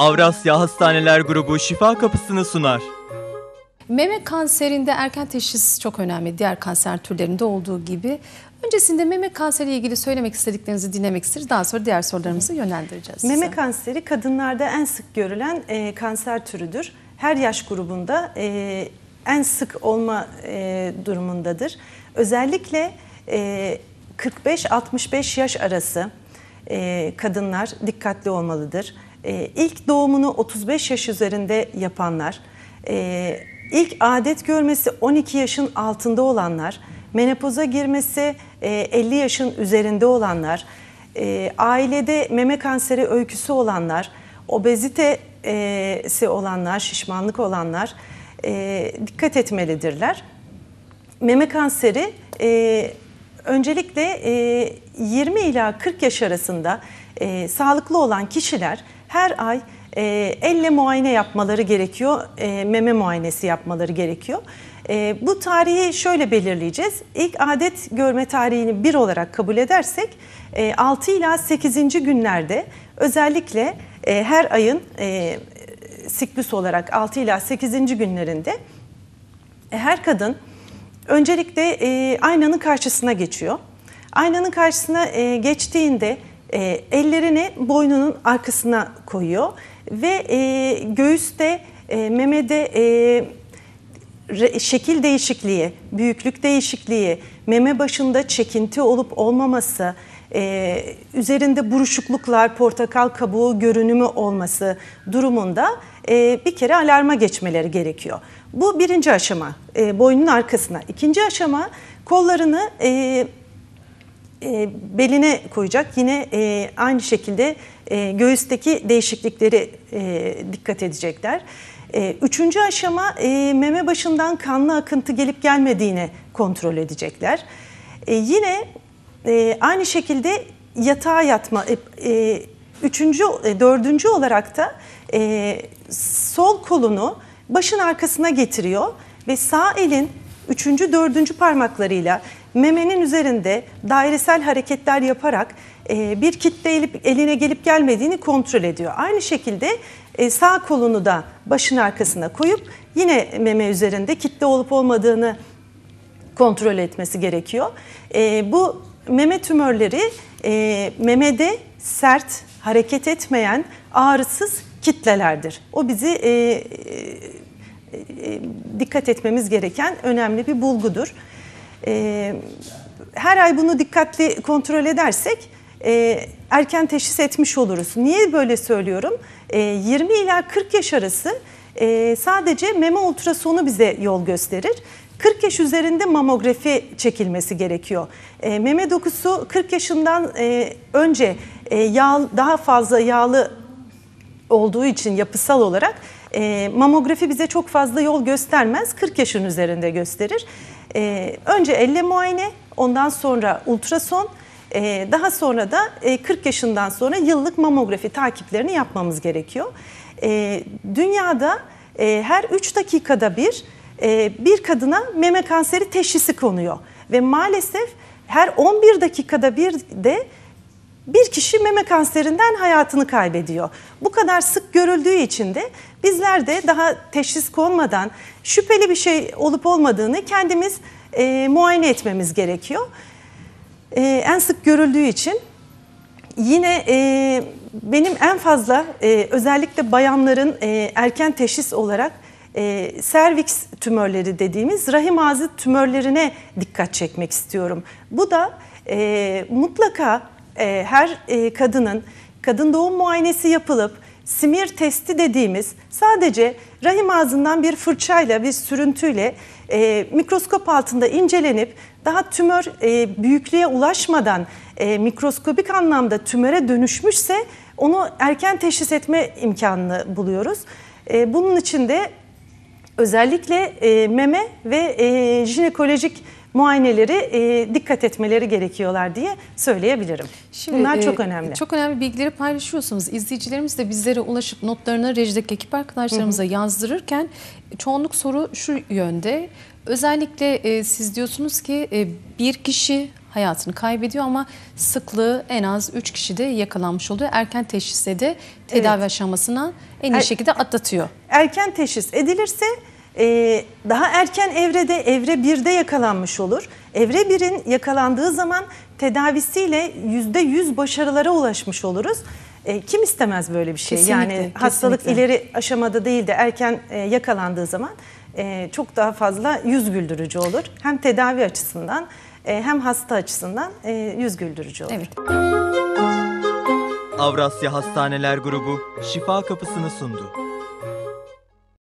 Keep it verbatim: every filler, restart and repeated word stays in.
Avrasya Hastaneler Grubu şifa kapısını sunar. Meme kanserinde erken teşhis çok önemli. Diğer kanser türlerinde olduğu gibi. Öncesinde meme kanseriyle ilgili söylemek istediklerinizi dinlemek isteriz. Daha sonra diğer sorularımızı yönlendireceğiz size. Meme kanseri kadınlarda en sık görülen e, kanser türüdür. Her yaş grubunda e, en sık olma e, durumundadır. Özellikle e, kırk beş altmış beş yaş arası e, kadınlar dikkatli olmalıdır. E, ilk doğumunu otuz beş yaş üzerinde yapanlar, e, ilk adet görmesi on iki yaşın altında olanlar, menopoza girmesi elli yaşın üzerinde olanlar, ailede meme kanseri öyküsü olanlar, obezitesi olanlar, şişmanlık olanlar dikkat etmelidirler. Meme kanseri öncelikle yirmi ila kırk yaş arasında sağlıklı olan kişiler her ay E, elle muayene yapmaları gerekiyor, e, meme muayenesi yapmaları gerekiyor. E, bu tarihi şöyle belirleyeceğiz. İlk adet görme tarihini bir olarak kabul edersek e, altı ila sekizinci günlerde özellikle e, her ayın e, siklüs olarak altı ila sekizinci günlerinde e, her kadın öncelikle e, aynanın karşısına geçiyor. Aynanın karşısına e, geçtiğinde e, ellerini boynunun arkasına koyuyor. Ve e, göğüste, e, memede e, re, şekil değişikliği, büyüklük değişikliği, meme başında çekinti olup olmaması, e, üzerinde buruşukluklar, portakal kabuğu görünümü olması durumunda e, bir kere alarma geçmeleri gerekiyor. Bu birinci aşama, e, boynun arkasına. İkinci aşama kollarını e, E, beline koyacak. Yine e, aynı şekilde e, göğüsteki değişiklikleri e, dikkat edecekler. E, üçüncü aşama e, meme başından kanlı akıntı gelip gelmediğini kontrol edecekler. E, yine e, aynı şekilde yatağa yatma. E, e, üçüncü, e, dördüncü olarak da e, sol kolunu başın arkasına getiriyor ve sağ elin üçüncü, dördüncü parmaklarıyla memenin üzerinde dairesel hareketler yaparak e, bir kitle elip, eline gelip gelmediğini kontrol ediyor. Aynı şekilde e, sağ kolunu da başın arkasına koyup yine meme üzerinde kitle olup olmadığını kontrol etmesi gerekiyor. E, bu meme tümörleri e, memede sert, hareket etmeyen, ağrısız kitlelerdir. O bizi e, e, dikkat etmemiz gereken önemli bir bulgudur. Her ay bunu dikkatli kontrol edersek erken teşhis etmiş oluruz. Niye böyle söylüyorum? yirmi ila kırk yaş arası sadece meme ultrasonu bize yol gösterir. kırk yaş üzerinde mamografi çekilmesi gerekiyor. Meme dokusu kırk yaşından önce yağ, daha fazla yağlı olduğu için yapısal olarak e, mamografi bize çok fazla yol göstermez. kırk yaşın üzerinde gösterir. E, önce elle muayene, ondan sonra ultrason, e, daha sonra da e, kırk yaşından sonra yıllık mamografi takiplerini yapmamız gerekiyor. E, dünyada e, her üç dakikada bir e, bir kadına meme kanseri teşhisi konuyor. Ve maalesef her on bir dakikada bir de bir kişi meme kanserinden hayatını kaybediyor. Bu kadar sık görüldüğü için de bizler de daha teşhis konmadan şüpheli bir şey olup olmadığını kendimiz e, muayene etmemiz gerekiyor. E, en sık görüldüğü için yine e, benim en fazla e, özellikle bayanların e, erken teşhis olarak e, serviks tümörleri dediğimiz rahim ağzı tümörlerine dikkat çekmek istiyorum. Bu da e, mutlaka e, her e, kadının kadın doğum muayenesi yapılıp simir testi dediğimiz sadece rahim ağzından bir fırçayla, bir sürüntüyle e, mikroskop altında incelenip daha tümör e, büyüklüğe ulaşmadan e, mikroskobik anlamda tümöre dönüşmüşse onu erken teşhis etme imkanını buluyoruz. Bunun için de özellikle meme ve jinekolojik muayeneleri e, dikkat etmeleri gerekiyorlar diye söyleyebilirim. Şimdi, Bunlar e, çok önemli. Çok önemli bilgileri paylaşıyorsunuz. İzleyicilerimiz de bizlere ulaşıp notlarını rejideki ekip arkadaşlarımıza hı hı. yazdırırken çoğunluk soru şu yönde. Özellikle e, siz diyorsunuz ki e, bir kişi hayatını kaybediyor ama sıklığı en az üç kişide yakalanmış oluyor. Erken teşhiste de tedavi evet. aşamasına en iyi er, şekilde atlatıyor. Erken teşhis edilirse e, daha erken evrede, evre birde yakalanmış olur. Evre birin yakalandığı zaman tedavisiyle yüzde yüz başarılara ulaşmış oluruz. E, kim istemez böyle bir şey? Kesinlikle, yani hastalık kesinlikle. ileri aşamada değil de erken e, yakalandığı zaman e, çok daha fazla yüz güldürücü olur. Hem tedavi açısından hem hasta açısından yüz güldürücü olur. Evet. Avrasya Hastaneler Grubu şifa kapısını sundu.